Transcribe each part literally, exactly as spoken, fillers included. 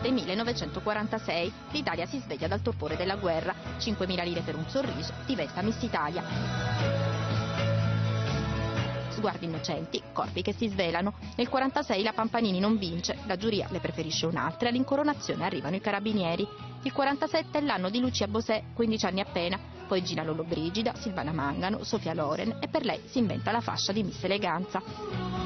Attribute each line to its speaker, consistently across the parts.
Speaker 1: estate millenovecentoquarantasei. L'Italia si sveglia dal torpore della guerra. cinquemila lire per un sorriso diventa Miss Italia. Sguardi innocenti, corpi che si svelano. Nel quarantasei la Pampanini non vince, la giuria le preferisce un'altra e all'incoronazione arrivano i carabinieri. Il quarantasette è l'anno di Lucia Bosè, quindici anni appena, poi Gina Lollobrigida, Silvana Mangano, Sofia Loren e per lei si inventa la fascia di Miss Eleganza.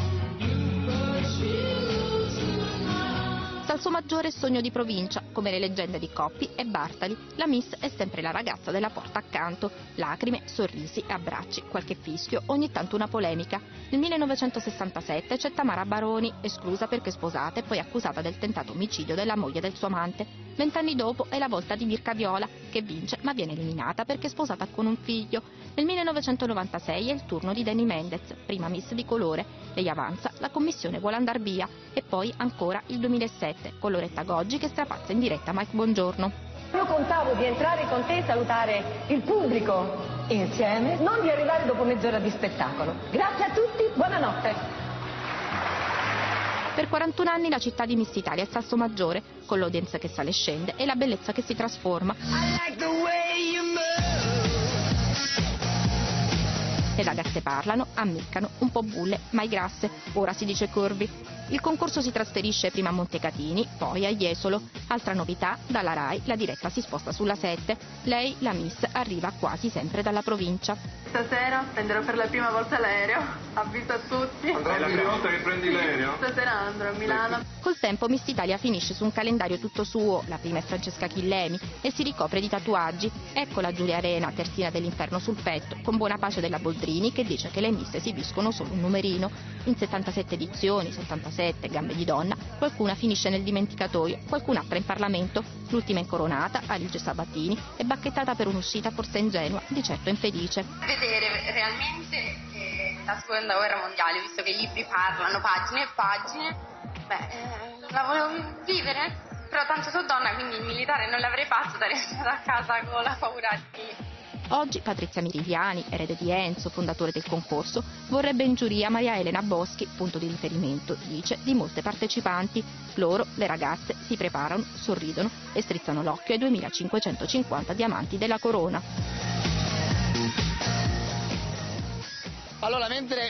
Speaker 1: Salsomaggiore e sogno di provincia, come le leggende di Coppi e Bartali. La Miss è sempre la ragazza della porta accanto. Lacrime, sorrisi, abbracci, qualche fischio, ogni tanto una polemica. Nel millenovecentosessantasette c'è Tamara Baroni, esclusa perché sposata e poi accusata del tentato omicidio della moglie del suo amante. Vent'anni dopo è la volta di Mirka Viola, che vince ma viene eliminata perché è sposata con un figlio. Nel millenovecentonovantasei è il turno di Dani Mendez, prima Miss di colore. Lei avanza, la commissione vuole andar via. E poi ancora il duemilasette, con Loretta Goggi che strapazza in diretta Mike Bongiorno.
Speaker 2: Io contavo di entrare con te e salutare il pubblico insieme, non di arrivare dopo mezz'ora di spettacolo. Grazie a tutti, buonanotte.
Speaker 1: Per quarantuno anni la città di Miss Italia è Salsomaggiore, con l'audience che sale e scende e la bellezza che si trasforma. Le ragazze parlano, ammiccano, un po' bulle, mai grasse, ora si dice curvy. Il concorso si trasferisce prima a Montecatini, poi a Jesolo. Altra novità, dalla Rai la diretta si sposta sulla sette. Lei, la Miss, arriva quasi sempre dalla provincia.
Speaker 3: Stasera prenderò per la prima volta l'aereo, avviso a tutti.
Speaker 4: È la prima volta che prendi l'aereo?
Speaker 3: Stasera andrò a Milano.
Speaker 1: Col tempo Miss Italia finisce su un calendario tutto suo, la prima è Francesca Chillemi, e si ricopre di tatuaggi. Ecco la Giulia Arena, terzina dell'inferno sul petto, con buona pace della Boldrini che dice che le Miss esibiscono solo un numerino. In settantasette edizioni, settantasette gambe di donna, qualcuna finisce nel dimenticatoio, qualcun'altra in Parlamento. L'ultima incoronata, Alige Sabatini, è bacchettata per un'uscita forse ingenua, di certo infelice.
Speaker 5: Vedere realmente eh, la seconda guerra mondiale, visto che i libri parlano pagine e pagine, beh, eh, la volevo vivere, però tanto sono donna, quindi il militare non l'avrei fatto, sarei stata a casa con la paura di...
Speaker 1: Oggi Patrizia Mirigliani, erede di Enzo, fondatore del concorso, vorrebbe in giuria Maria Elena Boschi, punto di riferimento, dice, di molte partecipanti. Loro, le ragazze, si preparano, sorridono e strizzano l'occhio ai duemilacinquecentocinquanta diamanti della corona.
Speaker 6: Allora, mentre